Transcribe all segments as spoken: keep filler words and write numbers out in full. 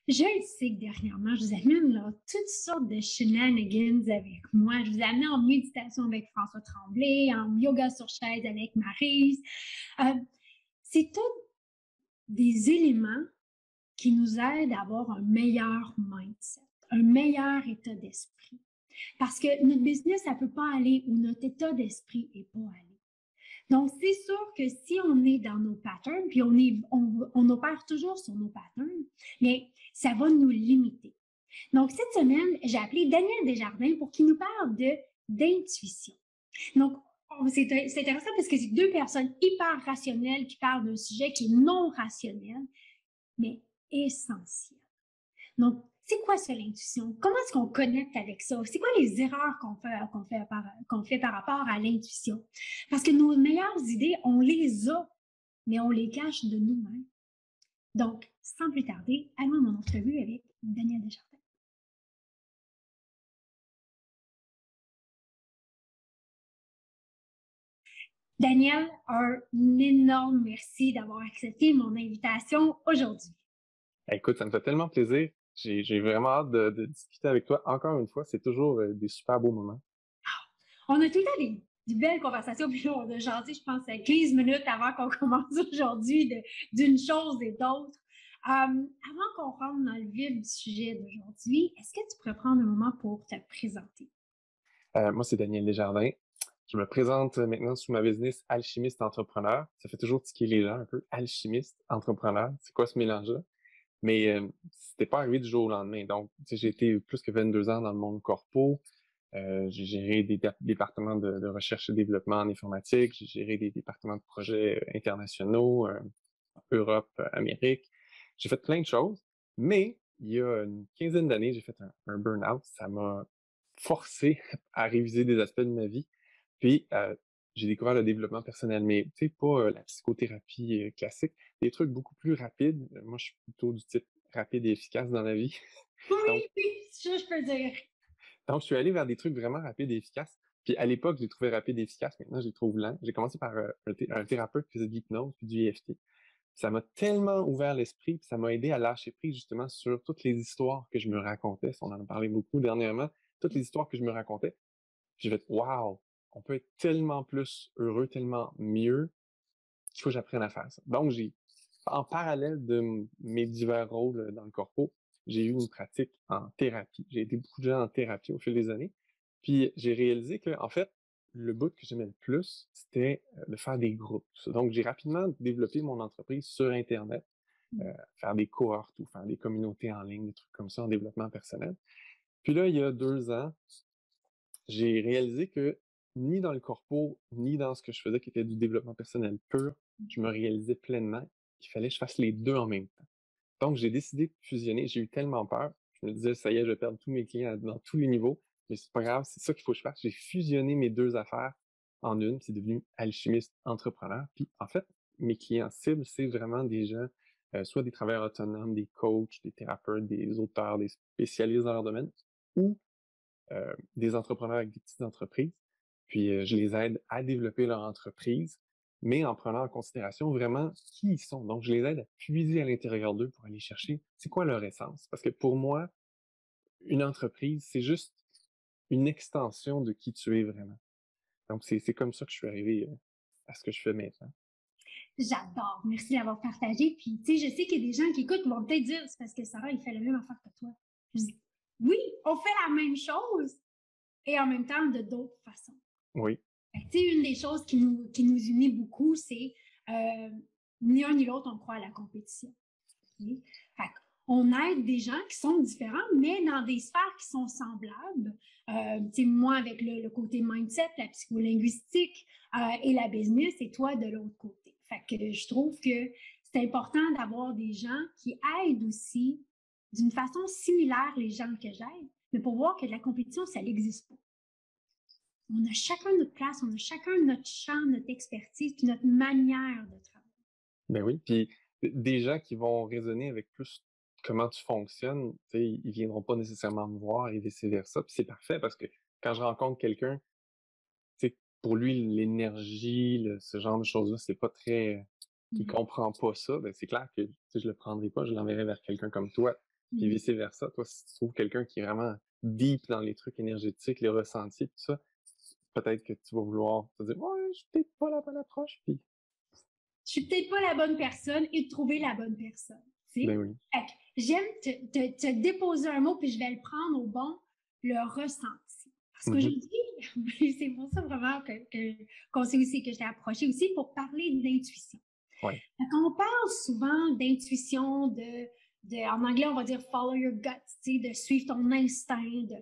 Je le sais que dernièrement, je vous amène là, toutes sortes de shenanigans avec moi. Je vous ai amené en méditation avec François Tremblay, en yoga sur chaise avec Maryse. Euh, c'est tous des éléments qui nous aident à avoir un meilleur mindset, un meilleur état d'esprit. Parce que notre business, ça ne peut pas aller où notre état d'esprit n'est pas allé. Donc, c'est sûr que si on est dans nos patterns, puis on, est, on, on opère toujours sur nos patterns, mais ça va nous limiter. Donc, cette semaine, j'ai appelé Daniel Desjardins pour qu'il nous parle de, d'intuition. Donc, c'est, c'est intéressant parce que c'est deux personnes hyper rationnelles qui parlent d'un sujet qui est non rationnel, mais essentiel. Donc, c'est quoi ça, l'intuition? Comment est-ce qu'on connecte avec ça? C'est quoi les erreurs qu'on fait, qu'on fait, par, qu'on fait par rapport à l'intuition? Parce que nos meilleures idées, on les a, mais on les cache de nous-mêmes. Donc, sans plus tarder, allons à mon entrevue avec Daniel Desjardins. Daniel, un énorme merci d'avoir accepté mon invitation aujourd'hui. Écoute, ça me fait tellement plaisir. J'ai, j'ai vraiment hâte de, de discuter avec toi. Encore une fois, c'est toujours euh, des super beaux moments. On a tout le temps des, des belles conversations, puis là, on a jasé, je pense, quinze minutes avant qu'on commence aujourd'hui de, d'une chose et d'autre. Euh, avant qu'on rentre dans le vif du sujet d'aujourd'hui, est-ce que tu pourrais prendre un moment pour te présenter? Euh, moi, c'est Daniel Desjardins. Je me présente maintenant sous ma business alchimiste entrepreneur. Ça fait toujours tiquer les gens un peu. Alchimiste entrepreneur. C'est quoi ce mélange-là? Mais euh, c'était pas arrivé du jour au lendemain. Donc, j'ai été plus que vingt-deux ans dans le monde corpo. Euh, j'ai géré des départements de, de recherche et développement en informatique. J'ai géré des départements de projets internationaux, euh, Europe, Amérique. J'ai fait plein de choses. Mais il y a une quinzaine d'années, j'ai fait un, un burn-out. Ça m'a forcé à réviser des aspects de ma vie. Puis, euh, j'ai découvert le développement personnel, mais tu sais, pas euh, la psychothérapie euh, classique, des trucs beaucoup plus rapides. Euh, Moi, je suis plutôt du type rapide et efficace dans la vie. Donc, Oui, oui, ça, je peux dire. donc, je suis allé vers des trucs vraiment rapides et efficaces. Puis, à l'époque, je les trouvais rapides et efficaces. Maintenant, je les trouve lents. J'ai commencé par euh, un, thé- un thérapeute qui faisait de l'hypnose puis du E F T. Ça m'a tellement ouvert l'esprit, puis ça m'a aidé à lâcher prise justement sur toutes les histoires que je me racontais. On en a parlé beaucoup dernièrement. Toutes les histoires que je me racontais. J'ai fait, waouh, on peut être tellement plus heureux, tellement mieux qu'il faut que j'apprenne à faire ça. Donc, j'ai, en parallèle de m- mes divers rôles dans le corpo, j'ai eu une pratique en thérapie. J'ai aidé beaucoup de gens en thérapie au fil des années. Puis, j'ai réalisé que, en fait, le bout que j'aimais le plus, c'était euh, de faire des groupes. Donc, j'ai rapidement développé mon entreprise sur Internet, euh, faire des cohortes ou faire des communautés en ligne, des trucs comme ça en développement personnel. Puis là, il y a deux ans, j'ai réalisé que ni dans le corpo, ni dans ce que je faisais qui était du développement personnel pur, je me réalisais pleinement qu'il fallait que je fasse les deux en même temps. Donc, j'ai décidé de fusionner. J'ai eu tellement peur. Je me disais, ça y est, je vais perdre tous mes clients dans tous les niveaux. Mais c'est pas grave, c'est ça qu'il faut que je fasse. J'ai fusionné mes deux affaires en une. C'est devenu alchimiste entrepreneur. Puis, en fait, mes clients cibles, c'est vraiment des gens, euh, soit des travailleurs autonomes, des coachs, des thérapeutes, des auteurs, des spécialistes dans leur domaine, ou euh, des entrepreneurs avec des petites entreprises. Puis euh, je les aide à développer leur entreprise, mais en prenant en considération vraiment qui ils sont. Donc, je les aide à puiser à l'intérieur d'eux pour aller chercher c'est quoi leur essence. Parce que pour moi, une entreprise, c'est juste une extension de qui tu es vraiment. Donc, c'est, c'est comme ça que je suis arrivé euh, à ce que je fais maintenant. J'adore. Merci d'avoir partagé. Puis, tu sais, je sais qu'il y a des gens qui écoutent vont peut-être dire c'est parce que Sarah, il fait la même affaire que toi. Je dis, oui, on fait la même chose et en même temps de d'autres façons. Oui. Tu sais, une des choses qui nous, qui nous unit beaucoup, c'est euh, ni un ni l'autre, on croit à la compétition. Okay? Fait on aide des gens qui sont différents, mais dans des sphères qui sont semblables. Euh, moi, avec le, le, côté mindset, la psycholinguistique euh, et la business, et toi de l'autre côté. Fait que je trouve que c'est important d'avoir des gens qui aident aussi d'une façon similaire les gens que j'aide, mais pour voir que de la compétition, ça n'existe pas. On a chacun notre place, on a chacun notre champ, notre expertise, puis notre manière de travailler. Ben oui, puis des gens qui vont raisonner avec plus comment tu fonctionnes, tu sais, ils viendront pas nécessairement me voir et vice-versa. Puis c'est parfait parce que quand je rencontre quelqu'un, tu sais, pour lui, l'énergie, le- ce genre de choses-là, c'est pas très... Il Mm-hmm. comprend pas ça, ben c'est clair que tu sais, je le prendrai pas, je l'enverrai vers quelqu'un comme toi puis Mhm. vice-versa. Toi, si tu trouves quelqu'un qui est vraiment deep dans les trucs énergétiques, les ressentis, tout ça, peut-être que tu vas vouloir te dire, ouais, je suis peut-être pas la bonne approche, puis Je suis peut-être pas la bonne personne et de trouver la bonne personne. Tu ben sais? oui. Fait que j'aime te, te, te déposer un mot, puis je vais le prendre au bon, le ressenti. Parce Mhm. qu'aujourd'hui, c'est pour ça vraiment que, que, qu'on sait aussi que je t'ai approché aussi pour parler d'intuition. Ouais. Quand on parle souvent d'intuition, de, de, en anglais, on va dire follow your gut, tu sais, de suivre ton instinct. De...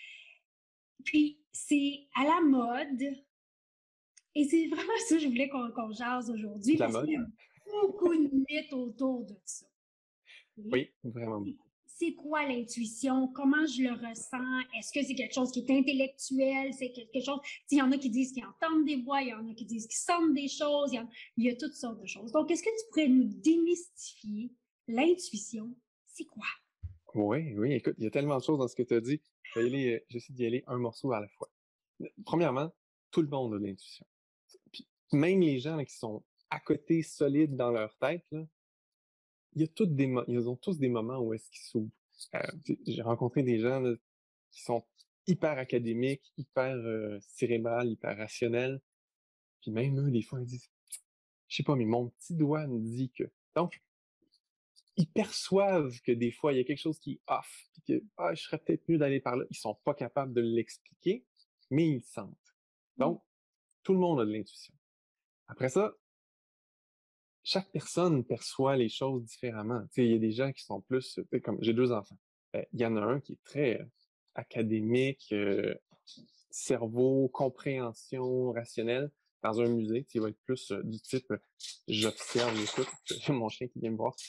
Puis, c'est à la mode. Et c'est vraiment ça que je voulais qu'on qu'on jase aujourd'hui De la parce qu'il mode? y a beaucoup de mythes autour de ça. Okay? Oui, vraiment beaucoup. C'est quoi l'intuition? Comment je le ressens? Est-ce que c'est quelque chose qui est intellectuel? C'est quelque chose. Il y en a qui disent qu'ils entendent des voix, il y en a qui disent qu'ils sentent des choses, il y, en... il y a toutes sortes de choses. Donc, est-ce que tu pourrais nous démystifier l'intuition? C'est quoi? Oui, oui, écoute, il y a tellement de choses dans ce que tu as dit. Je vais y aller, euh, j'essaie d'y aller un morceau à la fois. Premièrement, tout le monde a de l'intuition. Puis même les gens là, qui sont à côté solides dans leur tête, là, il y a toutes des mo- ils ont tous des moments où est-ce qu'ils s'ouvrent. Euh, tu sais, j'ai rencontré des gens là, qui sont hyper académiques, hyper euh, cérébrales, hyper rationnels. Puis même eux, des fois, ils disent, je sais pas, mais mon petit doigt me dit que. Donc, ils perçoivent que des fois, il y a quelque chose qui est off, puis que ah, je serais peut-être mieux d'aller par là. Ils sont pas capables de l'expliquer, mais ils le sentent. Donc, tout le monde a de l'intuition. Après ça, chaque personne perçoit les choses différemment. Tu sais, il y a des gens qui sont plus, tu sais, comme j'ai deux enfants. Euh, il y en a un qui est très euh, académique, euh, cerveau, compréhension rationnelle. Dans un musée, tu sais, il va être plus euh, du type euh, j'observe, j'écoute. J'ai mon chien qui vient me voir.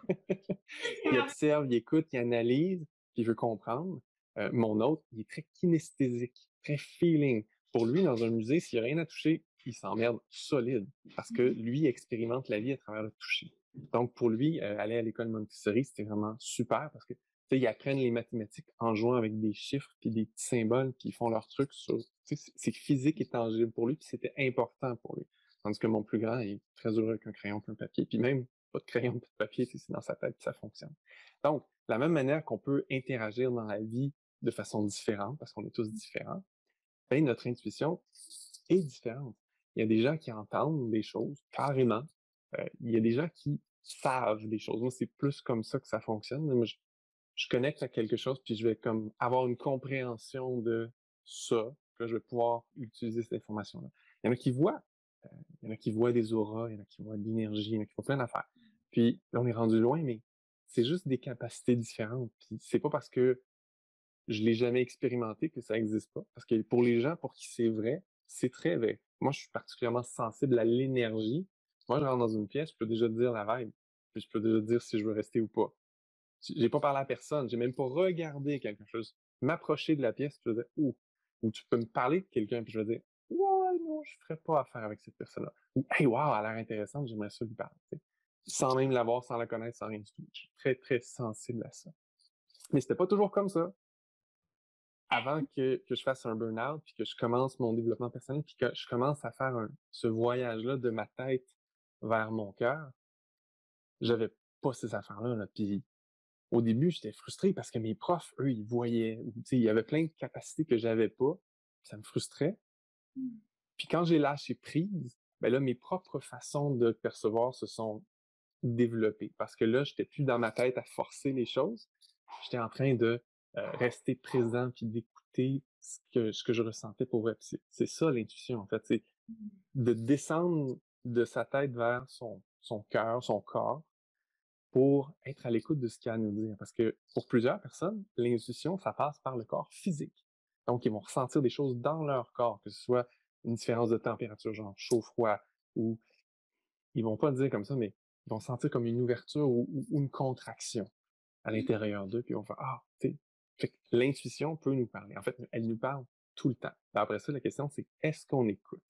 Il observe, il écoute, il analyse, puis il veut comprendre. Euh, mon autre, il est très kinesthésique, très feeling. Pour lui, dans un musée, s'il n'y a rien à toucher, il s'emmerde solide parce que lui il expérimente la vie à travers le toucher. Donc, pour lui, euh, aller à l'école Montessori, c'était vraiment super parce que, tu sais, ils apprennent les mathématiques en jouant avec des chiffres puis des petits symboles puis ils font leurs trucs sur, tu sais, c'est physique et tangible pour lui puis c'était important pour lui. Tandis que mon plus grand est très heureux avec un crayon et un papier puis même pas de crayon, pas de papier, c'est dans sa tête, ça fonctionne. Donc, de la même manière qu'on peut interagir dans la vie de façon différente, parce qu'on est tous différents, ben, notre intuition est différente. Il y a des gens qui entendent des choses carrément. Euh, il y a des gens qui savent des choses. Moi, c'est plus comme ça que ça fonctionne. Moi, je, je connecte à quelque chose, puis je vais comme avoir une compréhension de ça, que je vais pouvoir utiliser cette information-là. Il y en a qui voient, euh, il y en a qui voient des auras, il y en a qui voient de l'énergie, il y en a qui voient plein d'affaires. Puis là, on est rendu loin, mais c'est juste des capacités différentes. Puis c'est pas parce que je l'ai jamais expérimenté que ça existe pas. Parce que pour les gens pour qui c'est vrai, c'est très vrai. Moi, je suis particulièrement sensible à l'énergie. Moi, je rentre dans une pièce, je peux déjà te dire la vibe. Puis je peux déjà te dire si je veux rester ou pas. J'ai pas parlé à personne, j'ai même pas regardé quelque chose. M'approcher de la pièce, puis je vais dire, ouh. Ou tu peux me parler de quelqu'un, puis je vais dire, ouais, non, je ferais pas affaire avec cette personne-là. Ou, hey, wow, elle a l'air intéressante, j'aimerais ça lui parler. T'sais. Sans même l'avoir, sans la connaître, sans rien du tout. Je suis très, très sensible à ça. Mais c'était pas toujours comme ça. Avant que, que je fasse un burn-out, puis que je commence mon développement personnel, puis que je commence à faire un, ce voyage-là de ma tête vers mon cœur, j'avais pas ces affaires-là. Là. Puis au début, j'étais frustré parce que mes profs, eux, ils voyaient, ou, tu sais, il y avait plein de capacités que j'avais pas, ça me frustrait. Mm. Puis quand j'ai lâché prise, ben là, mes propres façons de percevoir se sont développées. Parce que là, j'étais plus dans ma tête à forcer les choses. J'étais en train de euh, rester présent puis d'écouter ce que, ce que je ressentais pour vrai. C'est, c'est ça l'intuition, en fait. C'est de descendre de sa tête vers son, son cœur, son corps, pour être à l'écoute de ce qu'il y a à nous dire. Parce que pour plusieurs personnes, l'intuition, ça passe par le corps physique. Donc, ils vont ressentir des choses dans leur corps, que ce soit une différence de température, genre chaud-froid, ou ils vont pas le dire comme ça, mais ils vont sentir comme une ouverture ou, ou une contraction à l'intérieur d'eux, puis ils vont faire ah, tu sais. Fait que l'intuition peut nous parler. En fait, elle nous parle tout le temps. Après ça, la question, c'est est-ce qu'on écoute?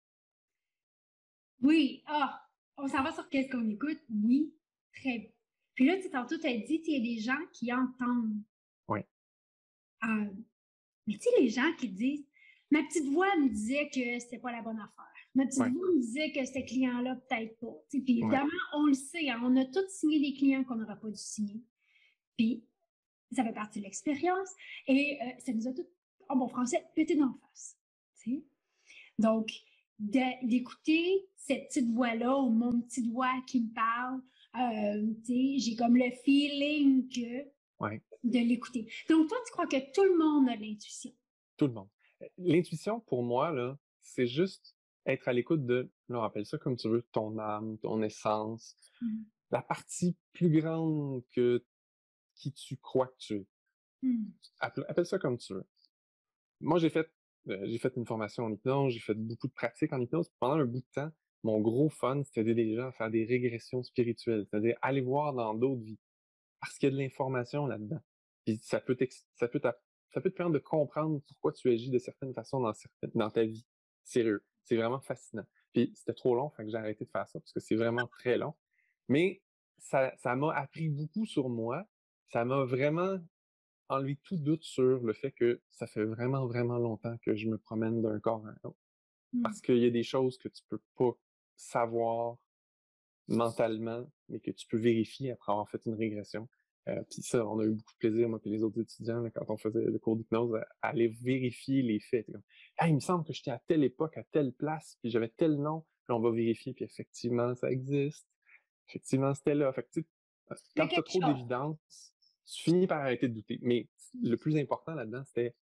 Oui, ah, on s'en va sur qu'est-ce qu'on écoute? Oui, très bien. Puis là, tu sais, tantôt, tu as dit, il y a des gens qui entendent. Oui, Euh, mais tu sais, les gens qui disent, ma petite voix me disait que c'était pas la bonne affaire. Ma petite oui, voix me disait que ce client-là, peut-être pas. Tu sais, puis oui, évidemment, on le sait, hein, on a tous signé des clients qu'on n'aurait pas dû signer. Puis Ça fait partie de l'expérience et euh, ça nous a tout, en bon français, pété d'en face. Tu sais? Donc, de- d'écouter cette petite voix-là ou mon petit doigt qui me parle, euh, tu sais, j'ai comme le feeling que Ouais, de l'écouter. Donc, toi, tu crois que tout le monde a de l'intuition? tout le monde. Euh, L'intuition, pour moi, là, c'est juste être à l'écoute de, là, on appelle ça comme tu veux, ton âme, ton essence, Mm. la partie plus grande que qui tu crois que tu es. Mm. Appelle, appelle ça comme tu veux. Moi, j'ai fait, euh, j'ai fait une formation en hypnose, j'ai fait beaucoup de pratiques en hypnose. Pendant un bout de temps, mon gros fun, c'était d'aider les gens à faire des régressions spirituelles, c'est-à-dire aller voir dans d'autres vies, parce qu'il y a de l'information là-dedans. Puis ça peut t'ex- ça peut t'a- ça peut te permettre de comprendre pourquoi tu agis de certaines façons dans certaines, dans ta vie. Sérieux. C'est vraiment fascinant. Puis c'était trop long, fait que j'ai arrêté de faire ça parce que c'est vraiment très long. Mais ça, ça m'a appris beaucoup sur moi. Ça m'a vraiment enlevé tout doute sur le fait que ça fait vraiment, vraiment longtemps que je me promène d'un corps à un autre. Mm. Parce qu'il y a des choses que tu peux pas savoir mentalement, mais que tu peux vérifier après avoir fait une régression. Euh, puis ça, on a eu beaucoup de plaisir, moi et les autres étudiants, là, quand on faisait le cours d'hypnose, à, à aller vérifier les faits. Comme, ah, il me semble que j'étais à telle époque, à telle place, puis j'avais tel nom, puis on va vérifier, puis effectivement, ça existe. Effectivement, c'était là. Fait que, tu sais, Il y a quand tu as quelque trop chose. d'évidence, tu finis par arrêter de douter. Mais Mm. le plus important là-dedans, c'était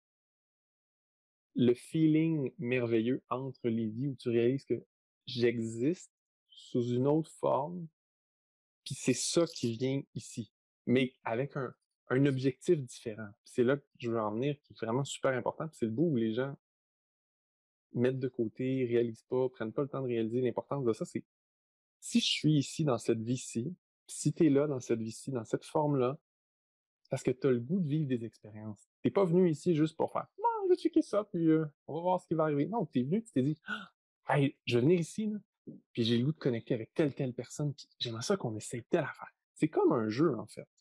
le feeling merveilleux entre les vies où tu réalises que j'existe sous une autre forme, puis c'est ça qui vient ici, mais avec un, un objectif différent. Puis c'est là que je veux en venir, qui est vraiment super important. Puis c'est le bout où les gens mettent de côté, réalisent pas, prennent pas le temps de réaliser l'importance de ça. C'est si je suis ici dans cette vie-ci, si tu es là dans cette vie-ci, dans cette forme-là, parce que tu as le goût de vivre des expériences. T'es pas venu ici juste pour faire bon, je vais checker ça, puis euh, on va voir ce qui va arriver. Non, t'es venu, tu t'es dit ah, hey, je vais venir ici, là, puis j'ai le goût de connecter avec telle, telle personne, puis j'aimerais ça qu'on essaye telle affaire. C'est comme un jeu, en fait.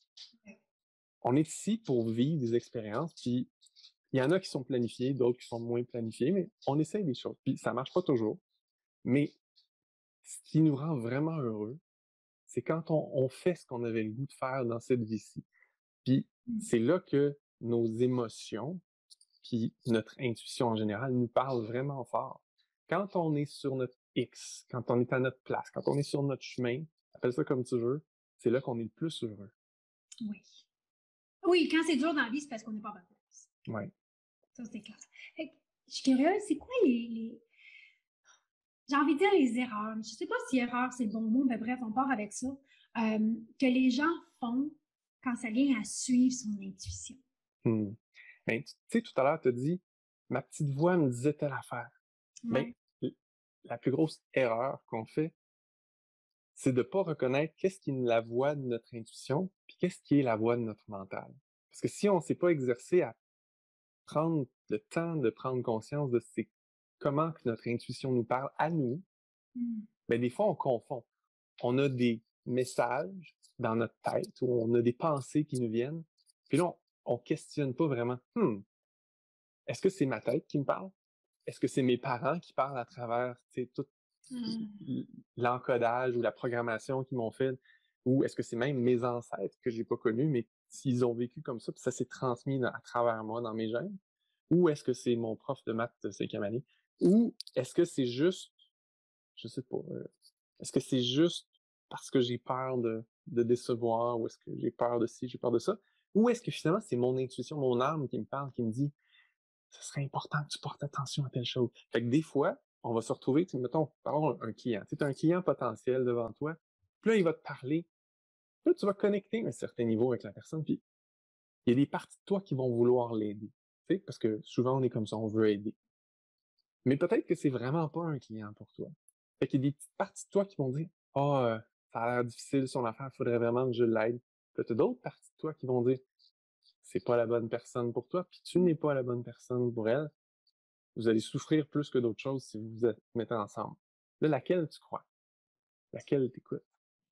On est ici pour vivre des expériences, puis il y en a qui sont planifiées, d'autres qui sont moins planifiées, mais on essaye des choses. Puis ça marche pas toujours. Mais ce qui nous rend vraiment heureux, c'est quand on, on fait ce qu'on avait le goût de faire dans cette vie-ci. Puis Mm. c'est là que nos émotions, puis notre intuition en général, nous parlent vraiment fort. Quand on est sur notre X, quand on est à notre place, quand on est sur notre chemin, appelle ça comme tu veux, c'est là qu'on est le plus heureux. Oui. Oui, quand c'est dur dans la vie, c'est parce qu'on n'est pas à bonne place. Ouais. Ça, c'est clair. Fait que, je suis curieuse, c'est quoi les, les- j'ai envie de dire les erreurs. Je sais pas si erreur c'est le bon mot, mais bref, on part avec ça. Euh, que les gens font quand ça vient à suivre son intuition. Hmm. Ben, tu sais, tout à l'heure, tu as dit, ma petite voix me disait telle affaire. Ben, Ouais. la plus grosse erreur qu'on fait, c'est de ne pas reconnaître qu'est-ce qui est la voix de notre intuition, puis qu'est-ce qui est la voix de notre mental. Parce que si on ne s'est pas exercé à prendre le temps de prendre conscience de c'est comment que notre intuition nous parle à nous, Mm. ben des fois, on confond. On a des messages dans notre tête ou on a des pensées qui nous viennent, puis là, on, ne questionne pas vraiment. Hmm, est-ce que c'est ma tête qui me parle? Est-ce que c'est mes parents qui parlent à travers tout Mm. l'encodage ou la programmation qu'ils m'ont fait? Ou est-ce que c'est même mes ancêtres que j'ai pas connus, mais s'ils ont vécu comme ça, puis ça s'est transmis à travers moi dans mes gènes? Ou est-ce que c'est mon prof de maths de cinquième année? Ou est-ce que c'est juste, je sais pas, euh, est-ce que c'est juste parce que j'ai peur de, de décevoir, ou est-ce que j'ai peur de ci, j'ai peur de ça? Ou est-ce que finalement c'est mon intuition, mon âme qui me parle, qui me dit ce serait important que tu portes attention à telle chose. Fait que des fois, on va se retrouver, tu mettons, par un client. Tu as un client potentiel devant toi, puis là, il va te parler. Puis là, tu vas connecter à un certain niveau avec la personne, puis il y a des parties de toi qui vont vouloir l'aider. Tu sais, parce que souvent, on est comme ça, on veut aider. Mais peut-être que c'est vraiment pas un client pour toi. Fait qu'il y a des petites parties de toi qui vont dire ah, oh, euh, ça a l'air difficile son affaire, il faudrait vraiment que je l'aide. Puis tu as d'autres parties de toi qui vont dire c'est pas la bonne personne pour toi, puis tu n'es pas la bonne personne pour elle. Vous allez souffrir plus que d'autres choses si vous vous mettez ensemble. Là, laquelle tu crois? Laquelle t'écoutes?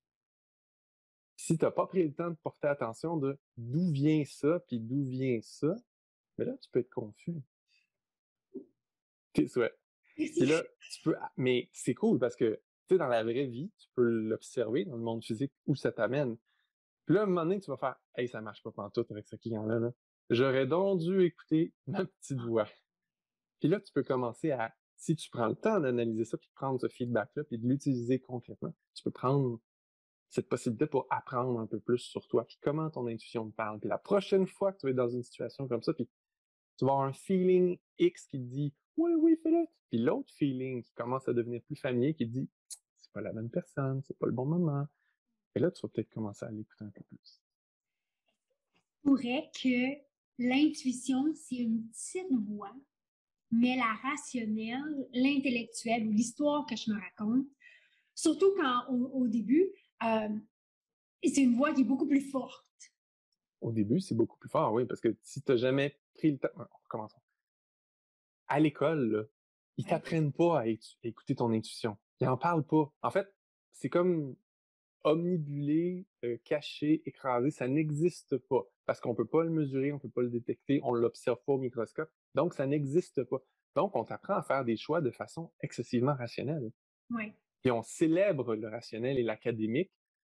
Si tu n'as pas pris le temps de porter attention de d'où vient ça, puis d'où vient ça, mais là, tu peux être confus. T'es ouais. Puis là, tu peux. Mais c'est cool parce que, tu sais, dans la vraie vie, tu peux l'observer dans le monde physique où ça t'amène. Puis là, à un moment donné, tu vas faire « Hey, ça marche pas pantoute avec ce client-là. Là. J'aurais donc dû écouter ma petite voix. » Puis là, tu peux commencer à, si tu prends le temps d'analyser ça, puis de prendre ce feedback-là, puis de l'utiliser concrètement, tu peux prendre cette possibilité pour apprendre un peu plus sur toi, puis comment ton intuition te parle. Puis la prochaine fois que tu vas être dans une situation comme ça, puis tu vas avoir un feeling X qui te dit « Oui, oui, fais-le. » Puis l'autre feeling qui commence à devenir plus familier qui te dit « C'est pas la bonne personne, c'est pas le bon moment. » Et là, tu vas peut-être commencer à l'écouter un peu plus. Je pourrais que l'intuition, c'est une petite voix, mais la rationnelle, l'intellectuelle ou l'histoire que je me raconte, surtout quand au, au début, euh, c'est une voix qui est beaucoup plus forte. Au début, c'est beaucoup plus fort, oui, parce que si tu n'as jamais pris le temps... Recommençons. À l'école, là, ils Ouais. t'apprennent pas à, étu- à écouter ton intuition. Ils en parlent pas. En fait, c'est comme omnibulé, euh, caché, écrasé. Ça n'existe pas. Parce qu'on peut pas le mesurer, on peut pas le détecter, on l'observe pas au microscope. Donc, ça n'existe pas. Donc, on t'apprend à faire des choix de façon excessivement rationnelle. Ouais. Puis on célèbre le rationnel et l'académique.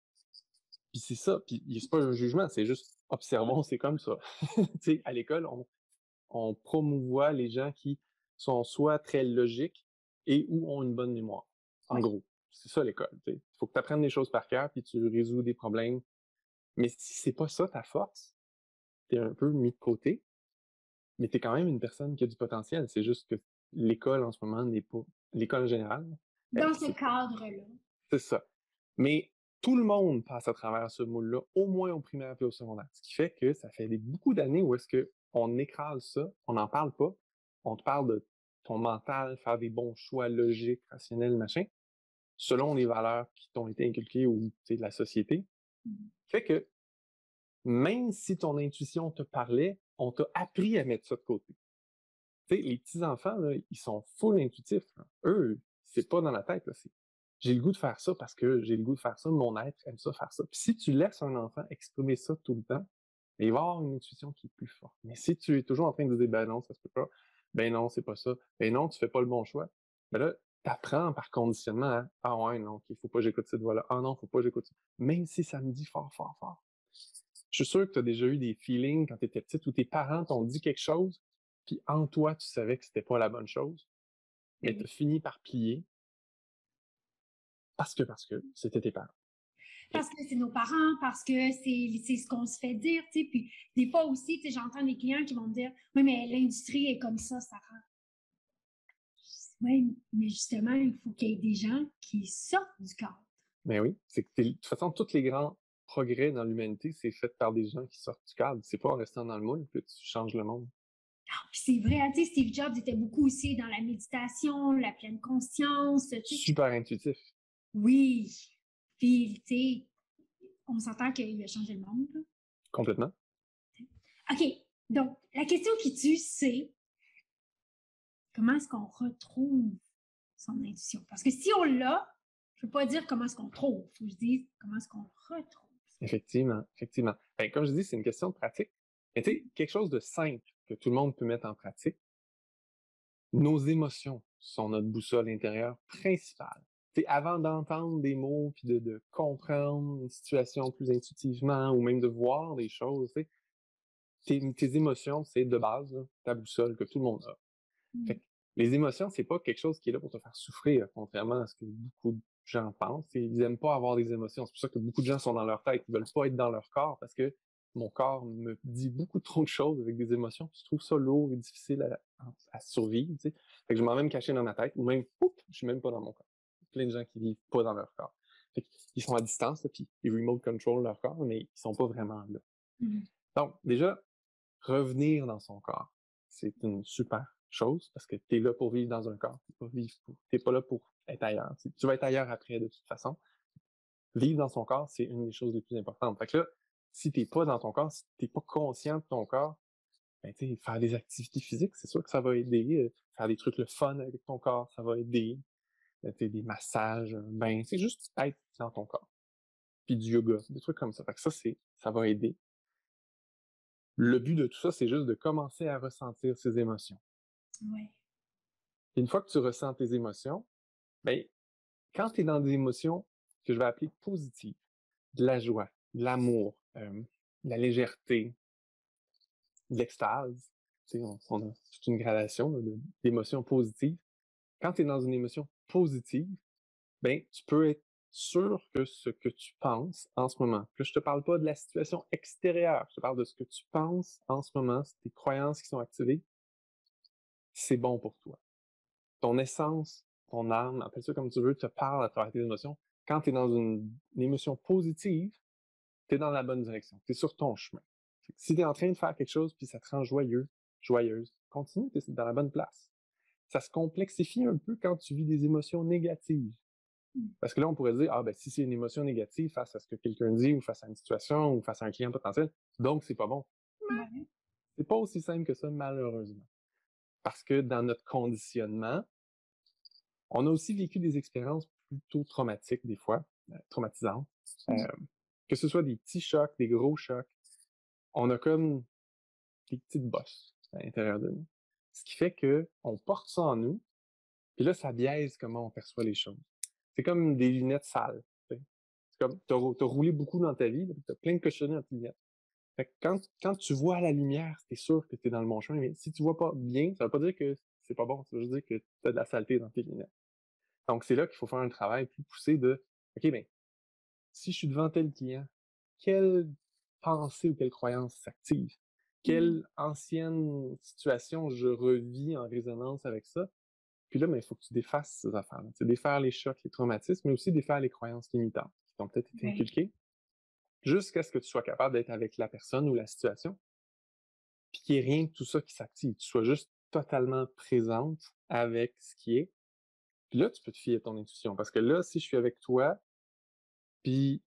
Puis c'est ça. Puis c'est pas un jugement, c'est juste observons, c'est comme ça. Tu sais, à l'école, on, on promouvoit les gens qui sont soit très logiques et ou ont une bonne mémoire. En Ouais. gros, c'est ça l'école. Il faut que tu apprennes des choses par cœur puis tu résous des problèmes. Mais si c'est pas ça ta force, tu es un peu mis de côté, mais tu es quand même une personne qui a du potentiel. C'est juste que l'école en ce moment n'est pas... L'école générale, ben, Dans ce c'est cadre-là. c'est ça. Mais tout le monde passe à travers ce moule-là, au moins au primaire puis au secondaire. Ce qui fait que ça fait des, beaucoup d'années où est-ce qu'on écrase ça, on n'en parle pas, on te parle de ton mental, faire des bons choix logiques, rationnels, machin, selon les valeurs qui t'ont été inculquées ou de la société. Mm. Fait que même si ton intuition te parlait, on t'a appris à mettre ça de côté. Tu sais, les petits-enfants, là, ils sont full intuitifs. Là. Eux, c'est pas dans la tête, là, c'est j'ai le goût de faire ça parce que j'ai le goût de faire ça, mon être aime ça faire ça. Puis si tu laisses un enfant exprimer ça tout le temps, il va avoir une intuition qui est plus forte. Mais si tu es toujours en train de dire ben non, ça se peut pas, ben non, c'est pas ça, ben non, tu fais pas le bon choix, ben là, t'apprends par conditionnement à ah ouais, non, il faut pas que j'écoute cette voix-là, ah non, faut pas que j'écoute ça. Même si ça me dit fort, fort, fort. Je suis sûr que tu as déjà eu des feelings quand tu étais petite où tes parents t'ont dit quelque chose, puis en toi, tu savais que c'était pas la bonne chose, mais tu as fini par plier parce que, parce que c'était tes parents. Parce que c'est nos parents, parce que c'est, c'est ce qu'on se fait dire, tu sais. Puis des fois aussi, tu sais, j'entends des clients qui vont me dire « Oui, mais l'industrie est comme ça, Sarah. » Oui, mais justement, il faut qu'il y ait des gens qui sortent du cadre. Ben oui, c'est que de toute façon, tous les grands progrès dans l'humanité, c'est fait par des gens qui sortent du cadre. C'est pas en restant dans le moule que tu changes le monde. Ah, puis c'est vrai, tu sais, Steve Jobs était beaucoup aussi dans la méditation, la pleine conscience, tu sais. Super intuitif. Oui. Puis, tu sais, on s'entend qu'il a changé le monde, là. Complètement. OK. Donc, la question qui tue, c'est comment est-ce qu'on retrouve son intuition? Parce que si on l'a, je ne peux pas dire comment est-ce qu'on trouve. Il faut que je dise comment est-ce qu'on retrouve. Effectivement, effectivement. Ben, comme je dis, c'est une question de pratique. Mais tu sais, quelque chose de simple que tout le monde peut mettre en pratique, nos émotions sont notre boussole intérieure principale. T'sais, avant d'entendre des mots puis de, de comprendre une situation plus intuitivement ou même de voir des choses, tes, tes émotions, c'est de base là, ta boussole que tout le monde a. Mm. Fait que les émotions, c'est pas quelque chose qui est là pour te faire souffrir, contrairement à ce que beaucoup de gens pensent. Ils n'aiment pas avoir des émotions. C'est pour ça que beaucoup de gens sont dans leur tête. Ils veulent pas être dans leur corps parce que mon corps me dit beaucoup trop de choses avec des émotions. Je trouve ça lourd et difficile à, à survivre. Tu sais. Fait que je m'en vais me cacher dans ma tête ou même, oups, je suis même pas dans mon corps. Il y a plein de gens qui vivent pas dans leur corps. Fait qu'ils sont à distance, là, puis ils remote control leur corps, mais ils sont pas vraiment là. Mm. Donc, déjà, revenir dans son corps, c'est une super chose parce que tu es là pour vivre dans un corps, tu n'es pas, pas là pour être ailleurs. Tu vas être ailleurs après de toute façon. Vivre dans son corps, c'est une des choses les plus importantes. Fait que là, si tu n'es pas dans ton corps, si tu n'es pas conscient de ton corps, ben, tu sais, faire des activités physiques, c'est sûr que ça va aider. Faire des trucs le fun avec ton corps, ça va aider. Tu sais, des massages, ben, c'est juste être dans ton corps. Puis du yoga, des trucs comme ça. Fait que ça, c'est, ça va aider. Le but de tout ça, c'est juste de commencer à ressentir ses émotions. Ouais. Une fois que tu ressens tes émotions, ben, quand tu es dans des émotions que je vais appeler positives, de la joie, de l'amour, euh, de la légèreté, de l'extase. Tu sais, on, on a toute une gradation là, de- d'émotions positives. Quand tu es dans une émotion positive, ben, tu peux être sûr que ce que tu penses en ce moment, que je te parle pas de la situation extérieure, je te parle de ce que tu penses en ce moment, c'est tes croyances qui sont activées, c'est bon pour toi. Ton essence, ton âme, appelle ça comme tu veux, te parle à travers tes émotions. Quand tu es dans une, une émotion positive, tu es dans la bonne direction, tu es sur ton chemin. Si tu es en train de faire quelque chose puis ça te rend joyeux, joyeuse, continue, tu es dans la bonne place. Ça se complexifie un peu quand tu vis des émotions négatives. Parce que là, on pourrait dire, ah ben si c'est une émotion négative face à ce que quelqu'un dit ou face à une situation ou face à un client potentiel, donc c'est pas bon. Mais Ouais. c'est pas aussi simple que ça, malheureusement. Parce que dans notre conditionnement, on a aussi vécu des expériences plutôt traumatiques des fois, euh, traumatisantes. Euh, que ce soit des petits chocs, des gros chocs, on a comme des petites bosses à l'intérieur de nous. Ce qui fait que on porte ça en nous, puis là, ça biaise comment on perçoit les choses. C'est comme des lunettes sales. Tu sais. C'est comme, t'as, t'as roulé beaucoup dans ta vie, t'as plein de cochonneries dans tes lunettes. Fait que quand, quand tu vois la lumière, t'es sûr que t'es dans le bon chemin, mais si tu vois pas bien, ça veut pas dire que c'est pas bon, ça veut juste dire que t'as de la saleté dans tes lunettes. Donc, c'est là qu'il faut faire un travail plus poussé de, OK, ben, si je suis devant tel client, quelle pensée ou quelle croyance s'active? Quelle ancienne situation je revis en résonance avec ça? Puis là, ben, il faut que tu défasses ces affaires-là. Tu sais, défaire les chocs, les traumatismes, mais aussi défaire les croyances limitantes qui t'ont peut-être été Ouais. inculquées, jusqu'à ce que tu sois capable d'être avec la personne ou la situation, puis qu'il n'y ait rien de tout ça qui s'active. Tu sois juste totalement présente avec ce qui est. Puis là, tu peux te fier à ton intuition. Parce que là, si je suis avec toi, puis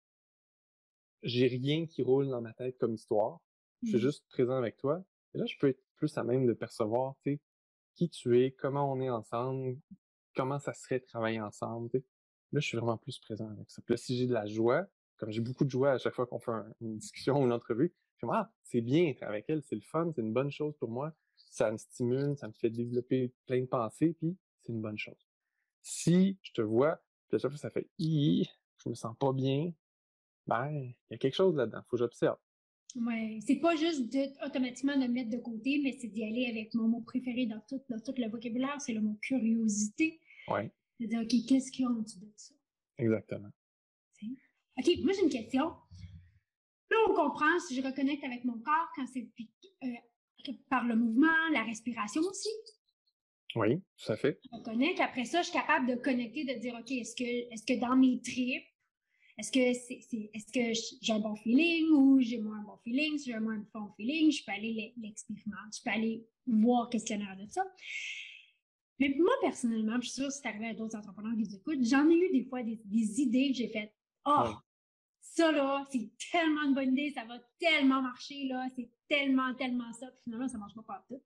j'ai rien qui roule dans ma tête comme histoire, je suis Mm. juste présent avec toi, et là, je peux être plus à même de percevoir, tu sais, qui tu es, comment on est ensemble, comment ça serait de travailler ensemble, tu sais. Là, je suis vraiment plus présent avec ça. Puis là, si j'ai de la joie, comme j'ai beaucoup de joie à chaque fois qu'on fait un- une discussion ou une entrevue, je me dis, ah, c'est bien être avec elle, c'est le fun, c'est une bonne chose pour moi, ça me stimule, ça me fait développer plein de pensées, puis c'est une bonne chose. Si je te vois, puis à chaque fois ça fait, hi, je me sens pas bien, ben, il y a quelque chose là-dedans, faut que j'observe. Ouais, c'est pas juste de, automatiquement de me mettre de côté, mais c'est d'y aller avec mon mot préféré dans tout, dans tout le vocabulaire, c'est le mot curiosité. Ouais, De dire, OK, qu'est-ce qu'il y a en dessous de ça? exactement. T'sais? OK, moi j'ai une question. Là, on comprend si je reconnecte avec mon corps quand c'est euh, par le mouvement, la respiration aussi. Oui, tout à fait. Je reconnecte. Après ça, je suis capable de connecter, de dire, OK, est-ce que, est-ce que dans mes tripes, est-ce que c'est, c'est- est-ce que j'ai un bon feeling ou j'ai moins un bon feeling? Si j'ai un moins bon feeling, je peux aller l'expérimenter, je peux aller voir qu'est-ce qu'il y a derrière de ça. Mais moi, personnellement, je suis sûre que c'est arrivé à d'autres entrepreneurs qui nous écoutent, j'en ai eu des fois des, des idées que j'ai faites. Oh, Oui. ça là, c'est tellement une bonne idée, ça va tellement marcher, là, c'est tellement, tellement ça. Puis finalement, ça ne marche pas partout.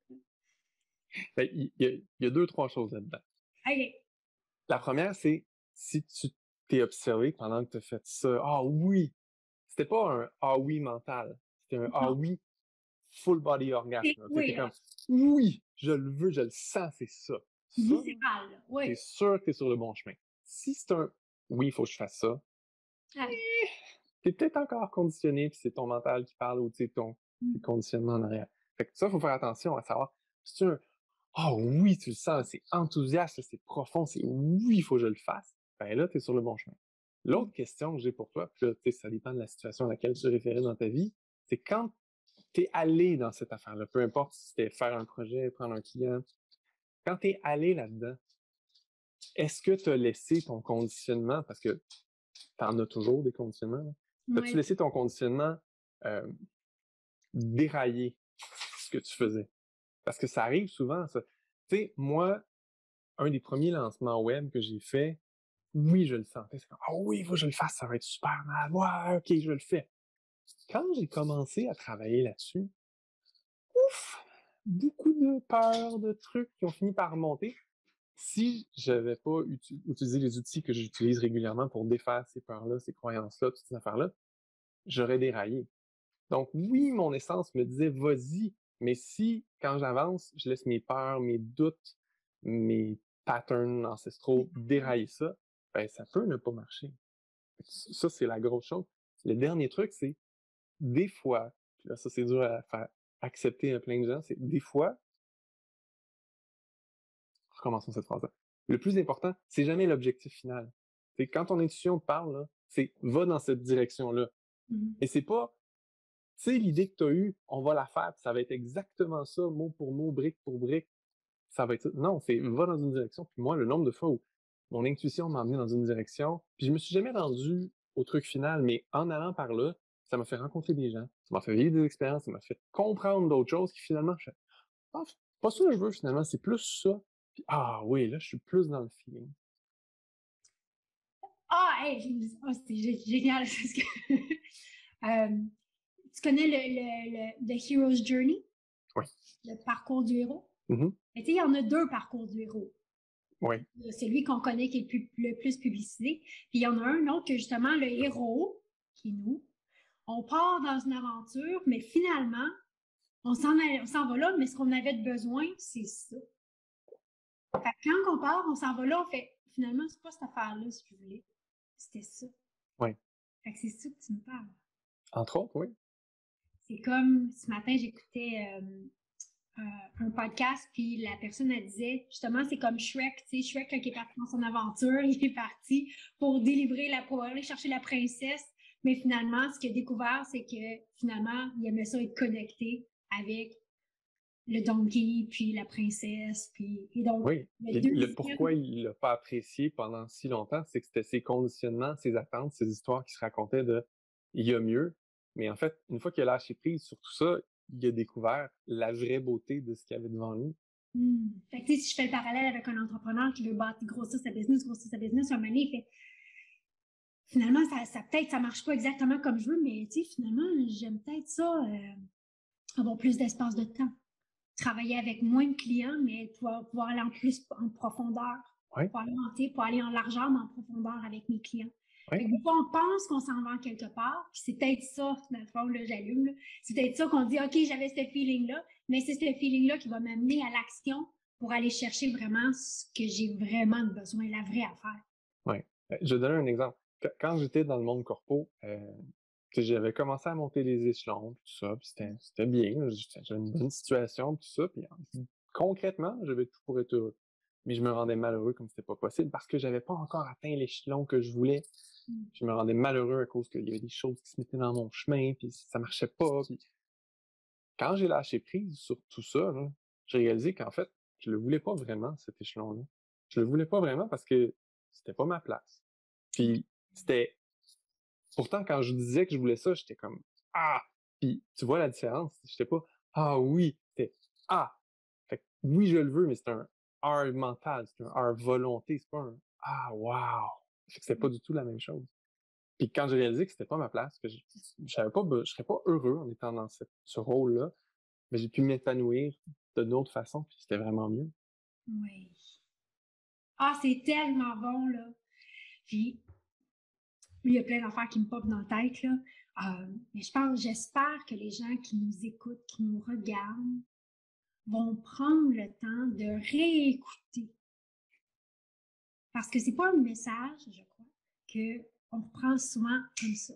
Ben, il y, a, il y a deux, trois choses là-dedans. OK. La première, c'est si tu t'es observé pendant que tu as fait ça, ah oui, c'était pas un ah oui mental, c'était un ah Non, oui full body orgasme. Tu étais oui, comme là. oui, je le veux, je le sens, c'est ça. Ça, Viscéral, là. t'es Oui. sûr que t'es sur le bon chemin. Si c'est un oui, il faut que je fasse ça, Ah, t'es peut-être encore conditionné, puis c'est ton mental qui parle ou tu sais, ton tes conditionnements en arrière. Fait que ça, il faut faire attention à savoir si c'est un ah oui, tu le sens, c'est enthousiaste, c'est profond, c'est oui, il faut que je le fasse. Ben là, tu es sur le bon chemin. L'autre question que j'ai pour toi, puis là, tu sais, ça dépend de la situation à laquelle tu référais dans ta vie, c'est quand tu es allé dans cette affaire-là, peu importe si c'était faire un projet, prendre un client, quand tu es allé là-dedans, est-ce que tu as laissé ton conditionnement, parce que tu en as toujours des conditionnements, là, as-tu oui. laissé ton conditionnement euh, dérailler ce que tu faisais? Parce que ça arrive souvent, ça. Tu sais, moi, un des premiers lancements web que j'ai fait, oui, je le sentais. C'est comme, ah oui, il faut que je le fasse, ça va être super mal. Ouais, ok, je le fais. Quand j'ai commencé à travailler là-dessus, ouf, beaucoup de peurs, de trucs qui ont fini par remonter. Si j'avais pas uti- utilisé les outils que j'utilise régulièrement pour défaire ces peurs-là, ces croyances-là, toutes ces affaires-là, j'aurais déraillé. Donc oui, mon essence me disait vas-y, mais si quand j'avance, je laisse mes peurs, mes doutes, mes patterns ancestraux dérailler ça, ben ça peut ne pas marcher. Ça, c'est la grosse chose. le dernier truc, c'est des fois, puis là, ça, c'est dur à faire accepter à plein de gens, c'est des fois, recommençons cette phrase-là. Le plus important, c'est jamais l'objectif final. C'est quand ton intuition te parle, là, c'est va dans cette direction-là. Mhm. Et c'est pas, tu sais, l'idée que tu as eue, on va la faire, puis ça va être exactement ça, mot pour mot, brique pour brique. Ça va être ça. Non, c'est va dans une direction. Puis moi, le nombre de fois où mon intuition m'a emmené dans une direction, puis je me suis jamais rendu au truc final, mais en allant par là, ça m'a fait rencontrer des gens, ça m'a fait vivre des expériences, ça m'a fait comprendre d'autres choses qui finalement, je fais, ah, c'est pas ça que je veux finalement, c'est plus ça. Puis ah oui, là, je suis plus dans le feeling. Ah, hey, j'ai- ah, c'était gé- génial. Parce que, euh, tu connais le, le, le The Hero's Journey, Oui. le parcours du héros? Mhm. Mais tu sais, il y en a deux parcours du héros. Oui. Celui qu'on connaît qui est le plus, le plus publicisé. Puis il y en a un autre que justement, le héros, qui est nous, on part dans une aventure, mais finalement, on s'en a- on s'en va là, mais ce qu'on avait de besoin, c'est ça. Fait que quand on part, on s'en va là, on fait finalement, c'est pas cette affaire-là ce que je voulais. C'était ça. Oui. Fait que c'est ça que tu me parles. Entre autres, oui. C'est comme ce matin, j'écoutais euh, euh, un podcast, puis la personne, elle disait, justement, c'est comme Shrek, tu sais, Shrek, quand il est parti dans son aventure, il est parti pour délivrer, la, pour aller chercher la princesse, mais finalement, ce qu'il a découvert, c'est que finalement, il aimait ça être connecté avec le donkey, puis la princesse, puis... Et donc, Oui. le Et le deuxième... pourquoi il l'a pas apprécié pendant si longtemps, c'est que c'était ses conditionnements, ses attentes, ses histoires qui se racontaient de il y a mieux. Mais en fait, une fois qu'il a lâché prise sur tout ça, il a découvert la vraie beauté de ce qu'il y avait devant lui. Hmm. Fait que, tu sais, si je fais le parallèle avec un entrepreneur qui veut bâtir, grossir sa business, grossir sa business, un moment donné, il fait finalement, ça, ça peut-être ça marche pas exactement comme je veux, mais tu sais, finalement, j'aime peut-être ça, euh, avoir plus d'espace de temps. Travailler avec moins de clients, mais pouvoir, pouvoir aller en plus en profondeur. Oui. Pour aller, en, pour aller en largeur, mais en profondeur avec mes clients. Oui. Fait que des fois, on pense qu'on s'en va quelque part, puis c'est peut-être ça, dans le fond, là, j'allume, là. C'est peut-être ça qu'on dit, OK, j'avais ce feeling-là, mais c'est ce feeling-là qui va m'amener à l'action pour aller chercher vraiment ce que j'ai vraiment besoin, la vraie affaire. Oui. Je vais donner un exemple. Qu- Quand j'étais dans le monde corpo, euh, que j'avais commencé à monter les échelons, puis tout ça, puis c'était, c'était bien, là, j'étais- j'avais une bonne situation, puis tout ça, puis en- concrètement, j'avais tout pour être heureux. Mais je me rendais malheureux comme c'était pas possible parce que j'avais pas encore atteint l'échelon que je voulais. Mm. Je me rendais malheureux à cause qu'il y avait des choses qui se mettaient dans mon chemin, puis ça marchait pas. Puis quand j'ai lâché prise sur tout ça, là, j'ai réalisé qu'en fait, je le voulais pas vraiment, cet échelon-là. Je le voulais pas vraiment parce que c'était pas ma place. Puis c'était... Pourtant, quand je disais que je voulais ça, j'étais comme Ah! Puis tu vois la différence? J'étais pas Ah oui, c'était Ah! Fait que oui, je le veux, mais c'est un Ah mental, c'est un Ah volonté, c'est pas un Ah wow! Fait que c'était pas du tout la même chose. Puis quand j'ai réalisé que c'était pas ma place, que je, je savais pas, je serais pas heureux en étant dans cette, ce rôle-là, mais j'ai pu m'épanouir d'une autre façon, puis c'était vraiment mieux. Oui. Ah, c'est tellement bon, là. Puis, il y a plein d'affaires qui me popent dans la tête, là. Euh, mais je pense, j'espère que les gens qui nous écoutent, qui nous regardent, vont prendre le temps de réécouter. Parce que c'est pas un message, je crois, qu'on reprend souvent comme ça.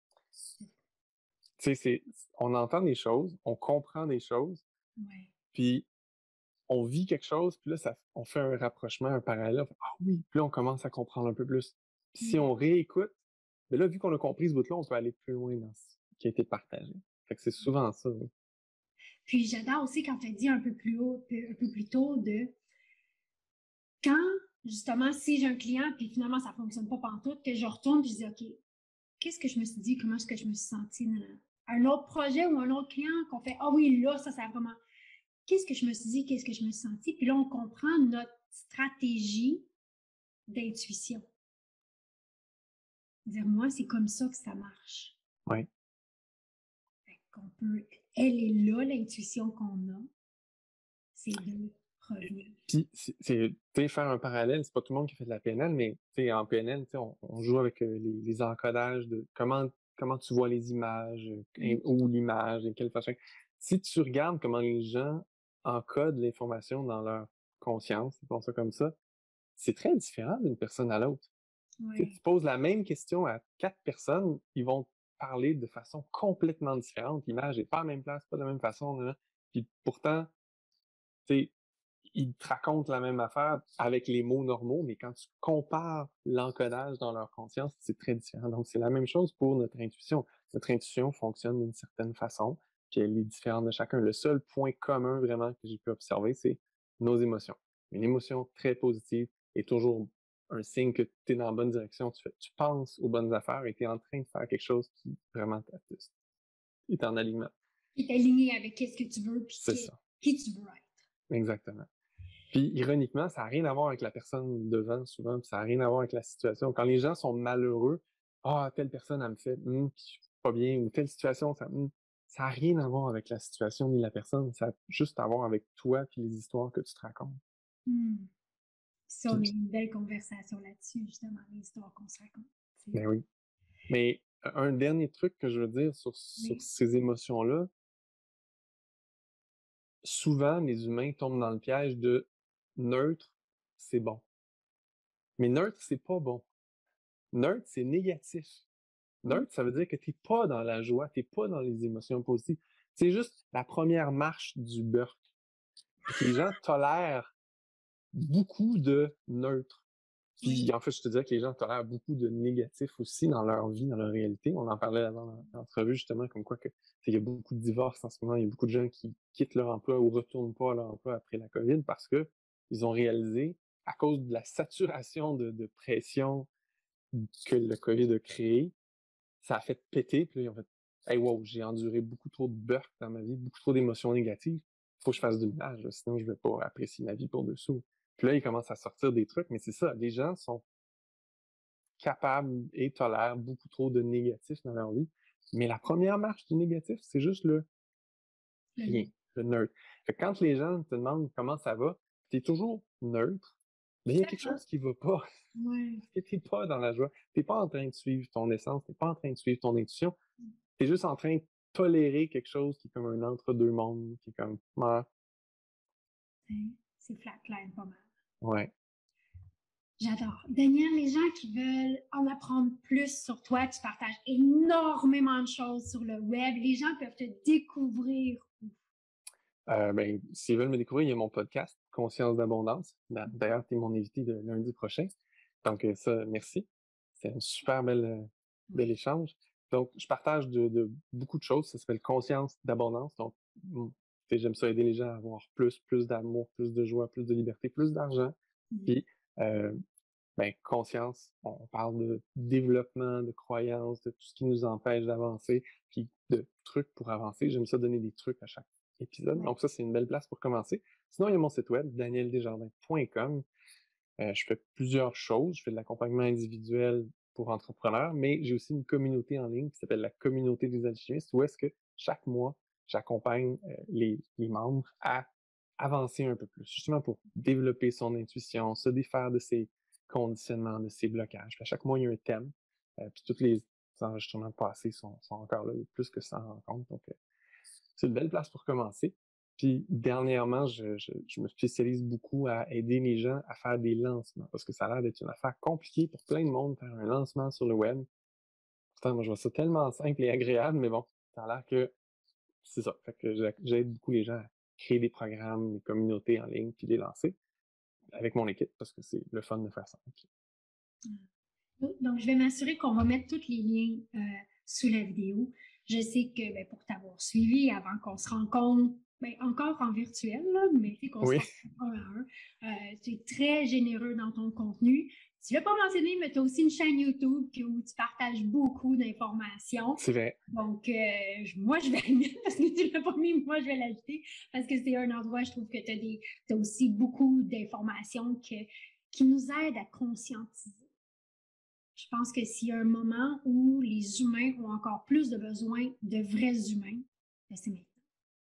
Tu sais, c'est, on entend des choses, on comprend des choses, Ouais. puis on vit quelque chose, puis là, ça, on fait un rapprochement, un parallèle. On fait, ah oui, puis là, on commence à comprendre un peu plus. Puis si Ouais. on réécoute, mais là, vu qu'on a compris ce bout-là, on peut aller plus loin dans ce qui a été partagé. Fait que c'est souvent ça. Oui. Puis j'adore aussi quand tu as dit un peu plus haut, un peu plus tôt de quand, justement, si j'ai un client, puis finalement, ça ne fonctionne pas pantoute, que je retourne, puis je dis, OK, qu'est-ce que je me suis dit, comment est-ce que je me suis sentie? Un autre projet ou un autre client qu'on fait, ah oui, là, ça, ça a vraiment... Qu'est-ce que je me suis dit, qu'est-ce que je me suis sentie? Puis là, on comprend notre stratégie d'intuition. Dire, moi, c'est comme ça que ça marche. Ouais. Fait qu'on peut... Elle est là, l'intuition qu'on a. C'est de revenir. Puis, c'est, tu sais, faire un parallèle, c'est pas tout le monde qui fait de la P N L, mais tu sais, en P N L, tu sais, on, on joue avec euh, les, les encodages de comment, comment tu vois les images, euh, Mm. où l'image, de quelle façon. Si tu regardes comment les gens encodent l'information dans leur conscience, ils font ça comme ça, c'est très différent d'une personne à l'autre. Tu sais, Ouais. tu poses la même question à quatre personnes, ils vont parler de façon complètement différente. L'image n'est pas à la même place, pas de la même façon. Là. Puis pourtant, tu sais, ils te racontent la même affaire avec les mots normaux, mais quand tu compares l'encodage dans leur conscience, c'est très différent. Donc, c'est la même chose pour notre intuition. Notre intuition fonctionne d'une certaine façon, puis elle est différente de chacun. Le seul point commun vraiment que j'ai pu observer, c'est nos émotions. Une émotion très positive est toujours un signe que tu es dans la bonne direction, tu, fais, tu penses aux bonnes affaires et tu es en train de faire quelque chose qui vraiment est en alignement. Qui est aligné avec qu'est-ce que tu veux, puis c'est qui, ça. qui tu veux être. Exactement. Puis, ironiquement, ça n'a rien à voir avec la personne devant, souvent, puis ça n'a rien à voir avec la situation. Quand les gens sont malheureux, « Ah, telle personne, elle me fait hm, pas bien », ou « telle situation, ça hm, ça n'a rien à voir avec la situation ni la personne, ça a juste à voir avec toi puis les histoires que tu te racontes. Hmm. Ça, on a une belle conversation là-dessus, justement, les histoires qu'on se raconte. T'sais. Ben oui. Mais un dernier truc que je veux dire sur, oui. sur ces émotions-là, souvent, les humains tombent dans le piège de neutre, c'est bon. Mais neutre, c'est pas bon. Neutre, c'est négatif. Neutre, ça veut dire que t'es pas dans la joie, t'es pas dans les émotions positives. C'est juste la première marche du burk. Les gens tolèrent beaucoup de neutre. Puis, oui. En fait, je te dirais que les gens tolèrent beaucoup de négatifs aussi dans leur vie, dans leur réalité. On en parlait dans l'entrevue, justement, comme quoi que il y a beaucoup de divorces en ce moment. Il y a beaucoup de gens qui quittent leur emploi ou retournent pas à leur emploi après la COVID parce que ils ont réalisé, à cause de la saturation de, de pression que le COVID a créée, ça a fait péter. Puis là, ils ont fait « Hey, wow, j'ai enduré beaucoup trop de burk dans ma vie, beaucoup trop d'émotions négatives. Il faut que je fasse du ménage, là, sinon je vais pas apprécier ma vie pour dessous. » Puis là, ils commencent à sortir des trucs, mais c'est ça, les gens sont capables et tolèrent beaucoup trop de négatifs dans leur vie. Mais la première marche du négatif, c'est juste le rien, le neutre. Fait que quand les gens te demandent comment ça va, t'es toujours neutre, mais il y a quelque chose qui va pas. Ouais. Parce que t'es pas dans la joie. T'es pas en train de suivre ton essence, t'es pas en train de suivre ton intuition. T'es juste en train de tolérer quelque chose qui est comme un entre-deux-mondes, qui est comme... Ouais. C'est flatline pas mal. Ouais. J'adore. Daniel, les gens qui veulent en apprendre plus sur toi, tu partages énormément de choses sur le web. Les gens peuvent te découvrir. Euh, ben, s'ils veulent me découvrir, il y a mon podcast, Conscience d'abondance. D'ailleurs, tu es mon invité de lundi prochain. Donc, ça, merci. C'est un super bel, bel échange. Donc, je partage de, de beaucoup de choses. Ça s'appelle Conscience d'abondance. Donc, j'aime ça aider les gens à avoir plus, plus d'amour, plus de joie, plus de liberté, plus d'argent. Mm-hmm. Puis, euh, ben, conscience, on parle de développement, de croyances, de tout ce qui nous empêche d'avancer, puis de trucs pour avancer. J'aime ça donner des trucs à chaque épisode. Ouais. Donc, ça, c'est une belle place pour commencer. Sinon, il y a mon site web, daniel desjardins point com. Euh, je fais plusieurs choses. Je fais de l'accompagnement individuel pour entrepreneurs, mais j'ai aussi une communauté en ligne qui s'appelle la Communauté des alchimistes, où est-ce que chaque mois, j'accompagne euh, les, les membres à avancer un peu plus, justement pour développer son intuition, se défaire de ses conditionnements, de ses blocages. Puis à chaque mois, il y a un thème. Euh, puis tous les enregistrements passés sont, sont encore là, il y a plus que cent rencontres. Donc, euh, c'est une belle place pour commencer. Puis, dernièrement, je, je, je me spécialise beaucoup à aider les gens à faire des lancements parce que ça a l'air d'être une affaire compliquée pour plein de monde faire un lancement sur le web. Pourtant, moi, je vois ça tellement simple et agréable, mais bon, ça a l'air que c'est ça. Fait que j'aide beaucoup les gens à créer des programmes, des communautés en ligne, puis les lancer avec mon équipe parce que c'est le fun de faire ça. Donc, je vais m'assurer qu'on va mettre tous les liens euh, sous la vidéo. Je sais que ben, pour t'avoir suivi avant qu'on se rencontre, ben, encore en virtuel, là, mais tu sais qu'on oui. se rencontre un à un, euh, tu es très généreux dans ton contenu. Tu ne l'as pas mentionné, mais tu as aussi une chaîne YouTube où tu partages beaucoup d'informations. C'est vrai. Donc, euh, moi, je vais le mettre parce que tu ne l'as pas mis, moi, je vais l'ajouter parce que c'est un endroit, je trouve que tu as, des, tu as aussi beaucoup d'informations que, qui nous aident à conscientiser. Je pense que s'il y a un moment où les humains ont encore plus de besoin de vrais humains, ben c'est maintenant.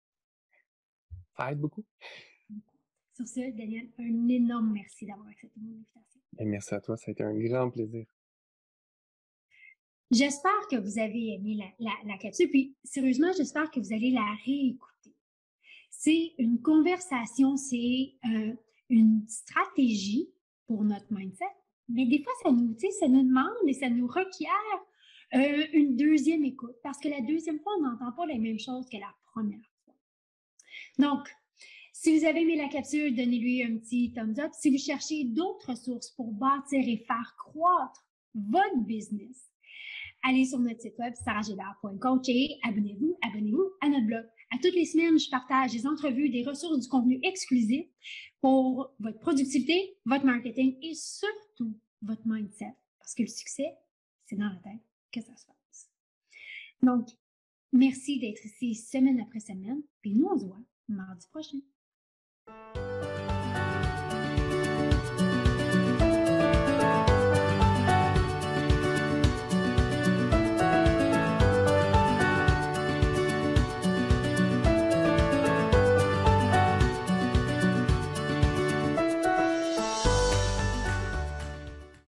Ça aide beaucoup. Sur ce, Daniel, un énorme merci d'avoir accepté mon invitation. Et merci à toi, ça a été un grand plaisir. J'espère que vous avez aimé la, la, la capsule, puis sérieusement, j'espère que vous allez la réécouter. C'est une conversation, c'est euh, une stratégie pour notre mindset. Mais des fois, ça nous, ça nous demande et ça nous requiert Euh, une deuxième écoute, parce que la deuxième fois, on n'entend pas les mêmes choses que la première fois. Donc, si vous avez aimé la capsule, donnez-lui un petit thumbs up. Si vous cherchez d'autres ressources pour bâtir et faire croître votre business, allez sur notre site web sarah gébert point coach et abonnez-vous, abonnez-vous à notre blog. À toutes les semaines, je partage des entrevues, des ressources, du contenu exclusif pour votre productivité, votre marketing et surtout votre mindset. Parce que le succès, c'est dans la tête que ça se passe. Donc, merci d'être ici semaine après semaine. Puis nous, on se voit mardi prochain.